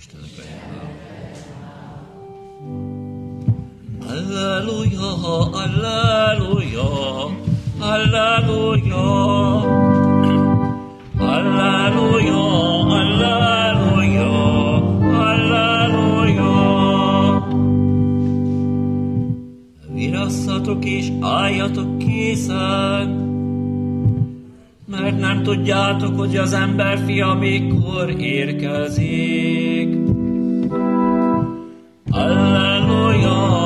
Istennek legyen. Alleluja, alleluja, alleluja, alleluja, alleluja, alleluja. Virasszatok és álljatok készen, mert nem tudjátok, hogy az emberfia mikor érkezik. Alleluja!